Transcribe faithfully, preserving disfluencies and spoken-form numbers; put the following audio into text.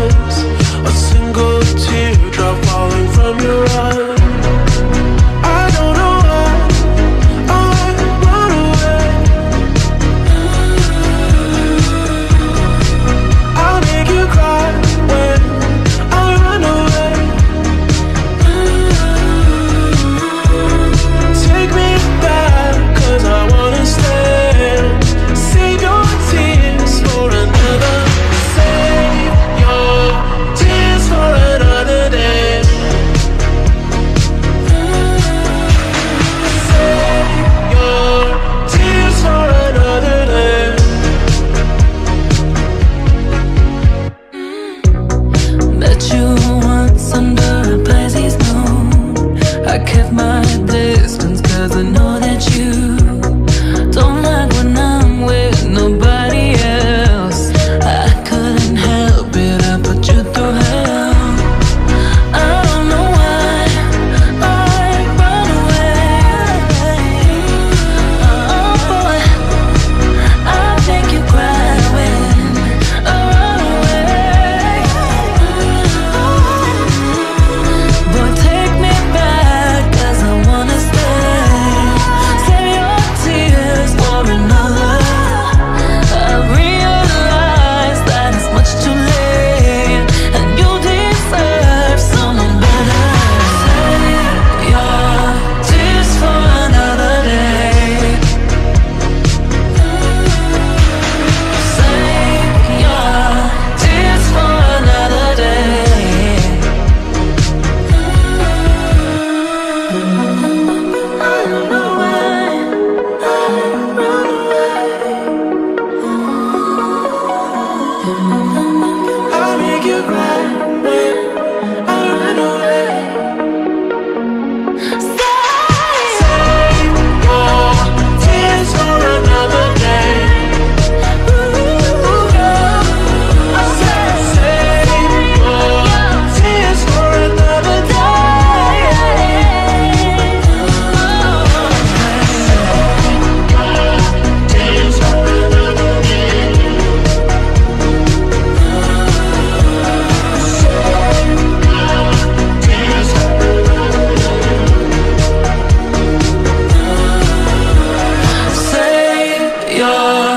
eyes, a single teardrop falling from your eye. I don't know why I run away. I'll make you cry when I run away. Take me back, 'cause I wanna stay. Save your tears for another. Save your tears for another day. Save your tears for another day. Met you once under a Pisces moon. I kept my distance 'cause I know that you don't like when I'm with nobody else. I couldn't help it, I put you through hell. I don't know why I run away. Oh boy, I make you cry when I run away. Boy, take me back, 'cause I wanna stay. Save your tears for another. I realize that it's much too late, and you deserve someone better. Save your tears for another day. Save your tears for another day. I don't know why I run away. I'll make you cry when I run away. Save your tears for another day. I said save your tears for another day. Tears for another day. Tears for Save your